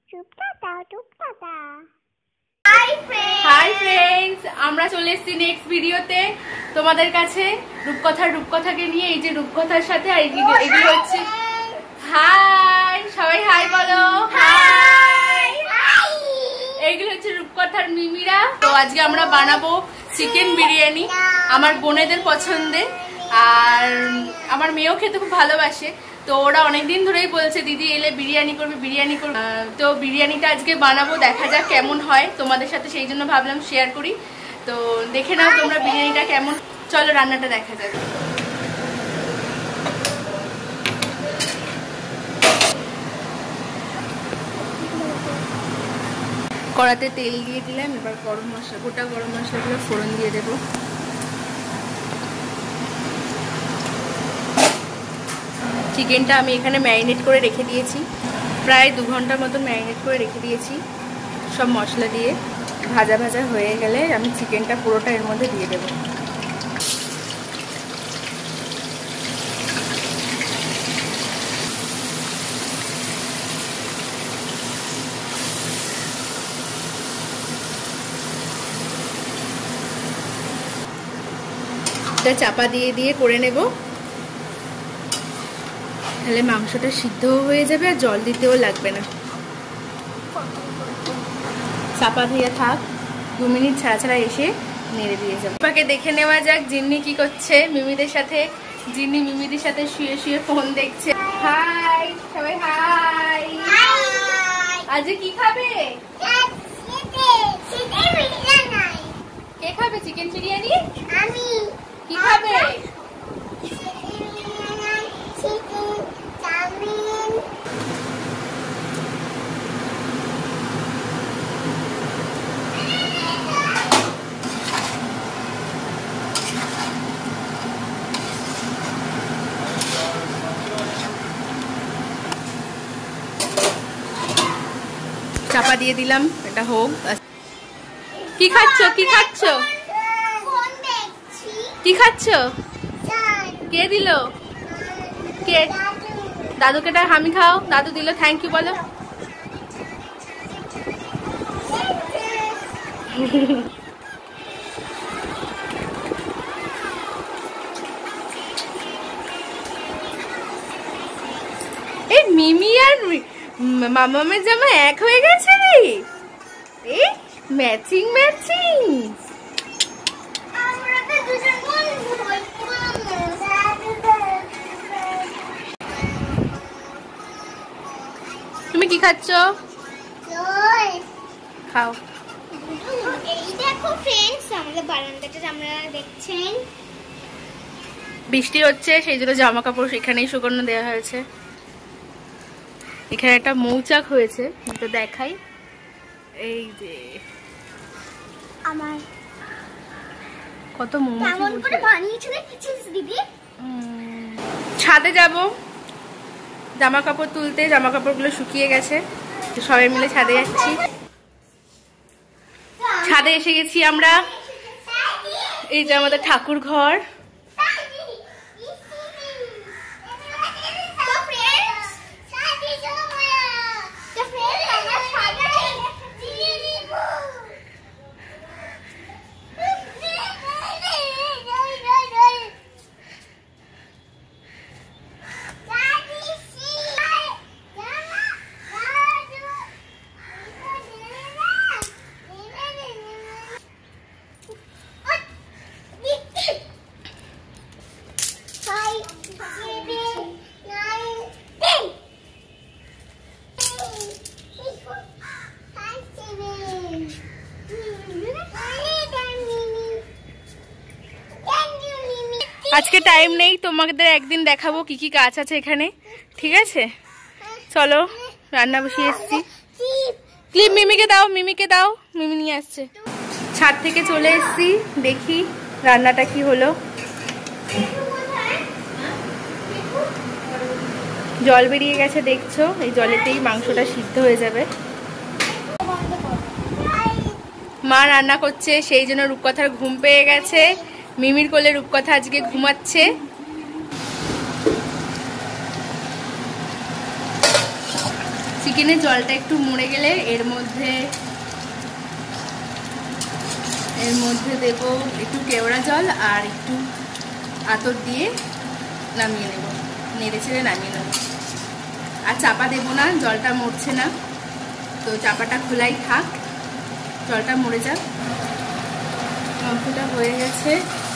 Hi friends, আমরা চলে এসেছি নেক্সট ভিডিওতে তোমাদের কাছে রূপকথাকে নিয়ে। এই যে রূপকথার সাথে আর এগুলো হচ্ছে, হাই সবাই হাই বলো, হাই। এইগুলো হচ্ছে রূপকথার মিমিরা। তো আজকে আমরা বানাবো চিকেন বিরিয়ানি, আমার বোনেদের পছন্দের, আর আমার মেয়েও খেতে খুব ভালোবাসে। তো ওরা অনেকদিন ধরেই বলছে দিদি এলে বিরিয়ানি করবে। তো বিরিয়ানিটা আজকে বানাবো, দেখা যাক কেমন হয় তোমাদের সাথে, সেই জন্য ভাবলাম শেয়ার করি। তো দেখে নাও তোমরা বিরিয়ানিটা কেমন। চলো রান্নাটা দেখা যাক। কড়াতে তেল দিয়ে দিলাম, এবার গোটা গরম মশলাগুলো ফোড়ন দিয়ে দেবো। চিকেনটা আমি এখানে ম্যারিনেট করে রেখে দিয়েছি, প্রায় 2 ঘন্টার মতন ম্যারিনেট করে রেখে দিয়েছি। সব মশলা দিয়ে ভাজা ভাজা হয়ে গেলে আমি চিকেনটা পুরোটা এর মধ্যে দিয়ে দেবো। এটা চাপা দিয়ে দিয়ে করে নেব, তাহলে মাংসটা সিদ্ধও হয়ে যাবে আর জল দিতেও লাগবে না। চাপা দিয়ে থাক, 2 মিনিট ছাড়া ছাড়া এসে নেড়ে দিয়ে যাবো। পাপাকে দেখে নেওয়া যাক জিন্নি কি করছে মিমিদের সাথে। জিন্নি মিমিদের সাথে শুয়ে শুয়ে ফোন দেখছে। হাই সবাই হাই। আজ কি খাবে? কে খাবে চিকেন বিরিয়ানি? আমি। কি খাবে? চাপা দিয়ে দিলাম, এটা হোক। কি খাচ্ছ? কি খাচ্ছ? কি খাচ্ছ? কে দিল? কে? দাদুকে এটা হামি খাও। দাদু দিল, থ্যাংক ইউ বলো। এই মিমি আর মামামের জামা এক হয়ে গেছে রে। এই ম্যাচিং ম্যাচিং। তুমি কি খাচ্ছ? খাও। এই দেখো ফ্রেন্ডস, আমাদের বারান্দাটা আপনারা দেখছেন, বৃষ্টি হচ্ছে, সেই জন্য জামা কাপড় এখানেই শুকনো দেওয়া হয়েছে। এখানে একটা মৌচাক হয়েছে, তো দেখাই। এই যে আমার কত মৌমাছি কেমন করে বানিয়েছে দেখেছিস দিদি? ছাদে যাব জামা কাপড় তুলতে, জামা কাপড়গুলো শুকিয়ে গেছে, তো সবাই মিলে ছাদে যাচ্ছি। ছাদে এসে গেছি আমরা। এই যে আমাদের ঠাকুর ঘর। আজকে টাইম নেই, তোমাদের একদিন দেখাবো কি কি কাজ আছে এখানে, ঠিক আছে? চলো রান্না বসিয়ে এসেছি। ক্লিপ মিমিকে দাও, মিমিকে দাও, মিমি নিয়ে আসছে। ছাদ থেকে চলে এসেছি, দেখি রান্নাটা কি হলো। জল বেরিয়ে গেছে দেখছো, এই জলেতেই মাংসটা সিদ্ধ হয়ে যাবে। মা রান্না করছে, সেই জন্য রূপকথার ঘুম পেয়ে গেছে। মিমির কোলে রূপকথা আজকে ঘুমাচ্ছে। চিকেনের জলটা একটু মরে গেলে এর মধ্যে দেব একটু কেওড়া জল আর একটু আতর দিয়ে নামিয়ে নেব, নেড়ে ছেড়ে নামিয়ে নেব। আর চাপা দেবো না, জলটা মরছে না, তো চাপাটা খোলাই থাক, জলটা মরে যাক। মাংসটা হয়ে গেছে।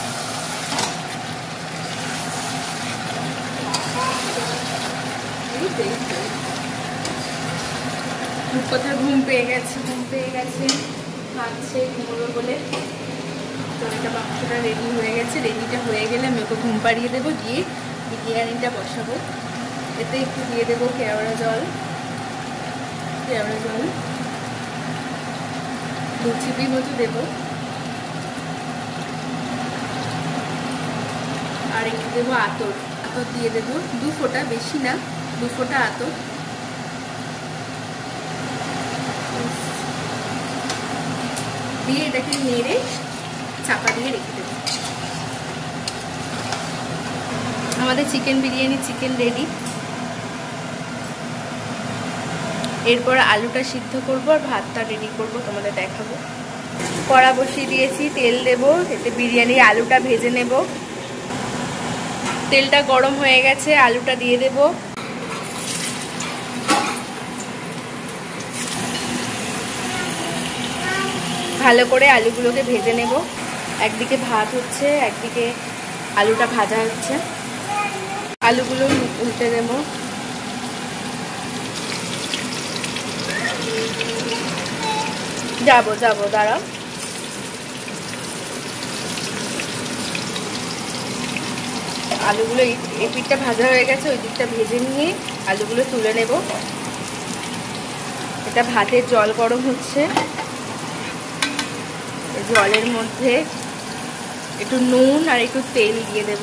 রূপকথার ঘুম পেয়ে গেছে ভাবছে ঘুমোবে বলে। তো এটা মাংসটা রেডি হয়ে গেছে। রেডিটা হয়ে গেলে আমি ওকে ঘুম পাড়িয়ে দেবো, দিয়ে বিরিয়ানিটা বসাবো। এতে একটু দিয়ে দেবো কেওড়া জল 2 চিপি মতো দেবো, আর একটু দেবো আতর দিয়ে দেবো 2 ফোঁটা, বেশি না, 2 ফোঁটা আতর দিয়ে এটাকে নেড়ে চাপা দিয়ে রেখে দেবো। আমাদের চিকেন বিরিয়ানি রেডি। এরপর আলুটা সিদ্ধ করব আর ভাতটা রেডি করব, তোমাদের দেখাবো। কড়া বসিয়ে দিয়েছি, তেল দেব, এতে বিরিয়ানির আলুটা ভেজে নেব। তেলটা গরম হয়ে গেছে, আলুটা দিয়ে দেব। ভালো করে আলুগুলোকে ভেজে নেব। একদিকে ভাত হচ্ছে, একদিকে আলুটা ভাজা হচ্ছে। আলুগুলো উল্টে দেব। যাবো দাঁড়াও। আলুগুলো এই পিঠটা ভাজা হয়ে গেছে, ওই দিকটা ভেজে নিয়ে আলুগুলো তুলে নেব। এটা ভাতের জল গরম হচ্ছে, জলের মধ্যে একটু নুন আর একটু তেল দিয়ে দেব।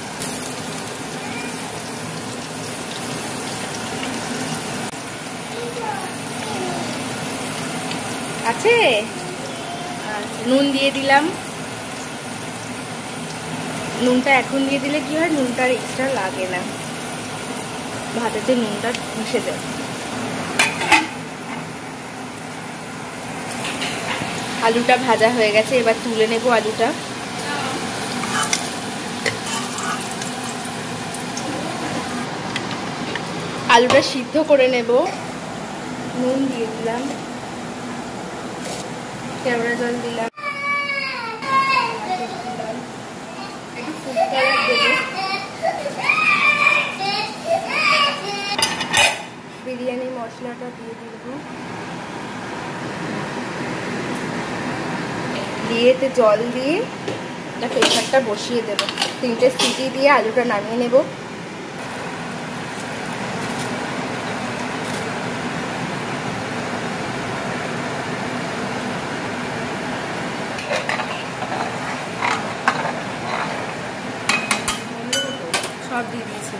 আছে নুন দিয়ে দিলাম। নুনটা এখন দিয়ে দিলে কি হয়, নুনটা আর এক্সট্রা লাগে না, ভাতেতে নুনটা মিশে যায়। আলুটা ভাজা হয়ে গেছে, এবার তুলে নেব আলুটা। আলুটা সিদ্ধ করে নেব। নুন দিয়ে দিলাম, কেওড়া জল দিলাম, একটু ফুড কালার দেব, বিরিয়ানি মশলাটা দিয়ে দিব, দিয়ে এতে জল দিয়ে প্রেসারটা বসিয়ে দেব। 3টে সিটি দিয়ে আলুটা নামিয়ে নেব। সব দিয়ে দিয়েছি।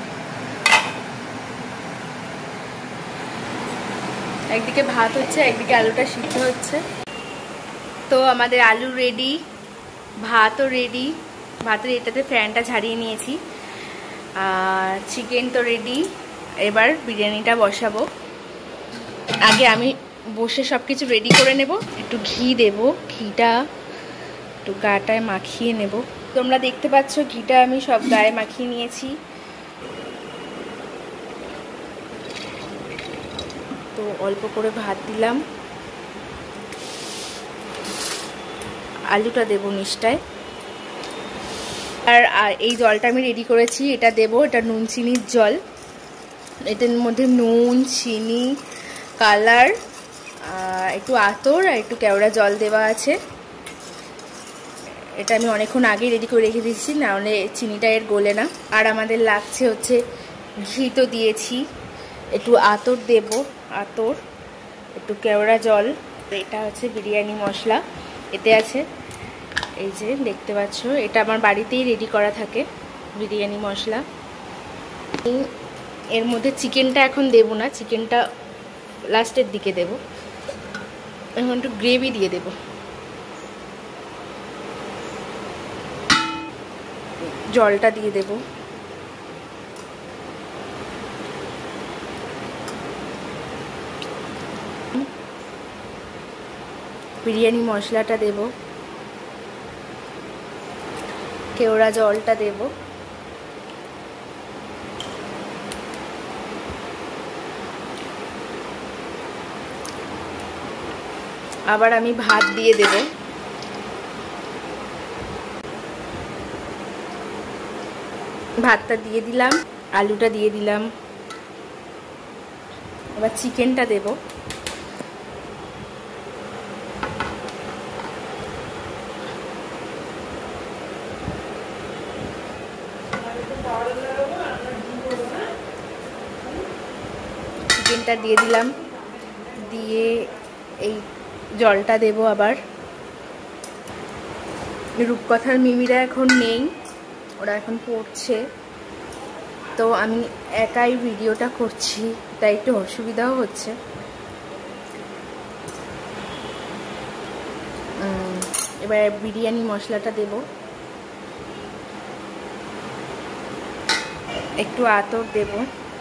একদিকে ভাত হচ্ছে, একদিকে আলুটা সিদ্ধ হচ্ছে। তো আমাদের আলু রেডি, ভাতও রেডি। ভাতের এটাতে ফ্যানটা ঝাড়িয়ে নিয়েছি, আর চিকেন তো রেডি। এবার বিরিয়ানিটা বসাবো। আগে আমি বসে সব কিছু রেডি করে নেব। একটু ঘি দেব, ঘিটা একটু গাটায় মাখিয়ে নেব। তোমরা দেখতে পাচ্ছ ঘিটা আমি সব গায়ে মাখিয়ে নিয়েছি। তো অল্প করে ভাত দিলাম, আলুটা দেবো নিচটায়। আর এই জলটা আমি রেডি করেছি, এটা দেবো। এটা নুন চিনির জল। এটার মধ্যে নুন, চিনি, কালার, একটু আতর আর একটু কেওড়া জল দেওয়া আছে। এটা আমি অনেকক্ষণ আগে রেডি করে রেখে দিয়েছি, নাহলে চিনিটা এর গলে না। আর আমাদের লাগছে হচ্ছে ঘি তো দিয়েছি, একটু আতর দেব, আতর, একটু কেওড়া জল। এটা হচ্ছে বিরিয়ানি মশলা, এতে আছে, এই যে দেখতে পাচ্ছ, এটা আমার বাড়িতেই রেডি করা থাকে বিরিয়ানি মশলা। এর মধ্যে চিকেনটা এখন দেব না, চিকেনটা লাস্টের দিকে দেব। এখন একটু গ্রেভি দিয়ে দেব। জলটা দিয়ে দেব। বিরিয়ানি মশলাটা দেব, কেওড়া জলটা দেব, আবার আমি ভাত দিয়ে দেব। ভাতটা দিয়ে দিলাম, আলুটা দিয়ে দিলাম, এবার চিকেনটা দেব। চিকেনটা দিয়ে দিলাম, দিয়ে এই জলটা দেব। আবার রূপকথার মিমিরা এখন নেই, ওরা এখন পড়ছে, তো আমি একাই ভিডিওটা করছি, তাই একটু অসুবিধাও হচ্ছে। এবার বিরিয়ানি মশলাটা দেব, একটু আতর দেব,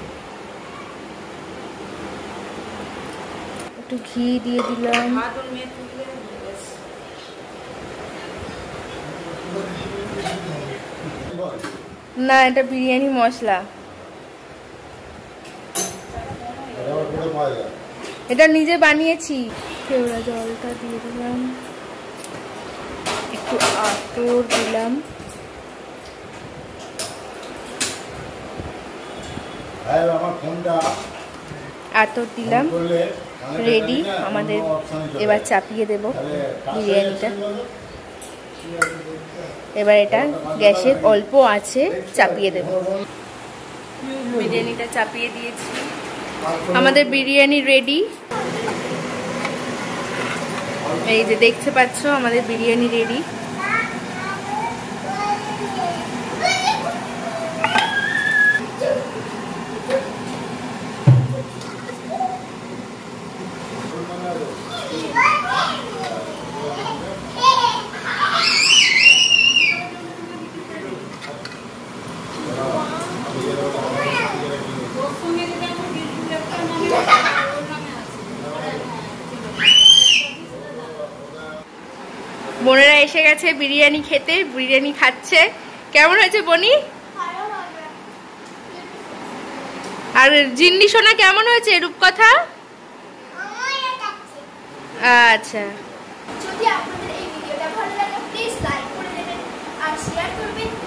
একটু ঘি দিয়ে দিলাম। না, এটা বিরিয়ানি মশলা, এটা নিজে বানিয়েছি। কেওড়া জলটা দিয়ে দিলাম, একটু আতর দিলাম, আতর দিলাম। রেডি আমাদের, এবার চাপিয়ে দেব বিরিয়ানিটা। এবার এটা গ্যাসে অল্প আছে চাপিয়ে দেব। বিরিয়ানিটা চাপিয়ে দিয়েছি, আমাদের বিরিয়ানি রেডি। এই যে দেখতে পাচ্ছ আমাদের বিরিয়ানি রেডি। বোনেরা এসে গেছে বিরিয়ানি খেতে, বিরিয়ানি খাচ্ছে। কেমন হয়েছে বনি? আর জিন্নি সোনা কেমন হয়েছে রূপকথা? আচ্ছা, যদি আপনাদের এই ভিডিওটা ভালো লাগে প্লিজ লাইক করে দেবেন আর শেয়ার করবেন।